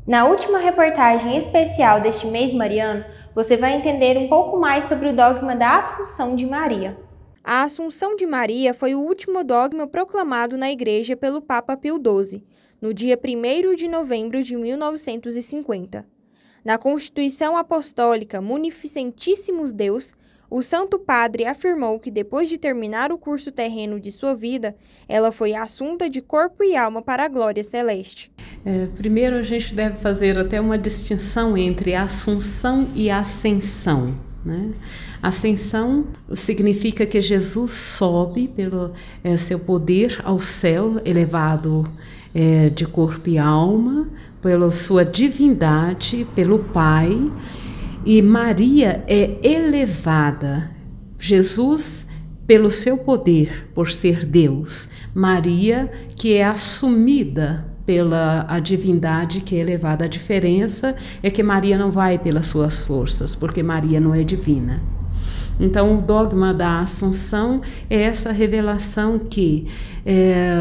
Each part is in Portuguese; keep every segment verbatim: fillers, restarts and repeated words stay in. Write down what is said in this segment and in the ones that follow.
Na última reportagem especial deste mês mariano, você vai entender um pouco mais sobre o dogma da Assunção de Maria. A Assunção de Maria foi o último dogma proclamado na Igreja pelo Papa Pio doze, no dia primeiro de novembro de mil novecentos e cinquenta. Na Constituição Apostólica Munificentíssimos Deus, o Santo Padre afirmou que depois de terminar o curso terreno de sua vida, ela foi assunta de corpo e alma para a glória celeste. É, primeiro a gente deve fazer até uma distinção entre assunção e ascensão, né? Ascensão significa que Jesus sobe pelo é, seu poder ao céu, elevado é, de corpo e alma, pela sua divindade, pelo Pai, e Maria é elevada. Jesus, pelo seu poder, por ser Deus. Maria, que é assumida pela a divindade, que é elevada. A diferença é que Maria não vai pelas suas forças, porque Maria não é divina. Então, o dogma da Assunção é essa revelação que é,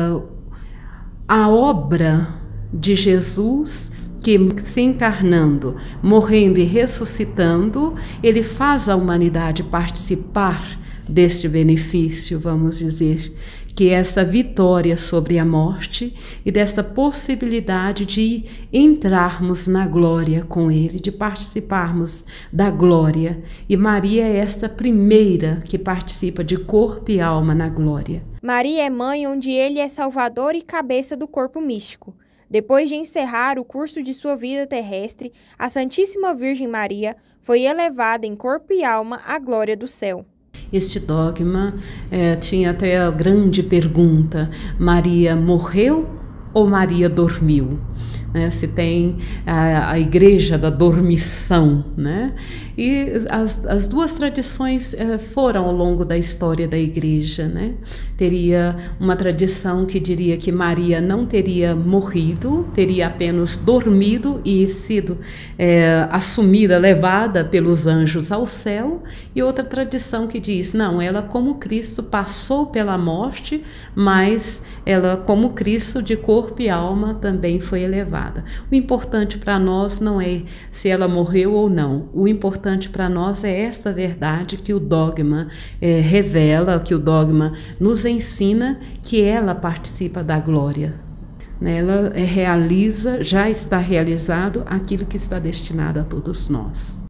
a obra de Jesus, que se encarnando, morrendo e ressuscitando, ele faz a humanidade participar deste benefício, vamos dizer, que é essa vitória sobre a morte e dessa possibilidade de entrarmos na glória com ele, de participarmos da glória. E Maria é esta primeira que participa de corpo e alma na glória. Maria é mãe onde ele é salvador e cabeça do corpo místico. Depois de encerrar o curso de sua vida terrestre, a Santíssima Virgem Maria foi elevada em corpo e alma à glória do céu. Este dogma é, tinha até a grande pergunta: Maria morreu ou Maria dormiu? Né, se tem a, a igreja da dormição, né? E as, as duas tradições eh, foram ao longo da história da igreja, né? Teria uma tradição que diria que Maria não teria morrido, teria apenas dormido e sido eh, assumida, levada pelos anjos ao céu, e outra tradição que diz, não, ela como Cristo passou pela morte, mas ela como Cristo de corpo e alma também foi elevada. O importante para nós não é se ela morreu ou não. O importante para nós é esta verdade que o dogma é, revela, que o dogma nos ensina, que ela participa da glória. Ela realiza, já está realizado aquilo que está destinado a todos nós.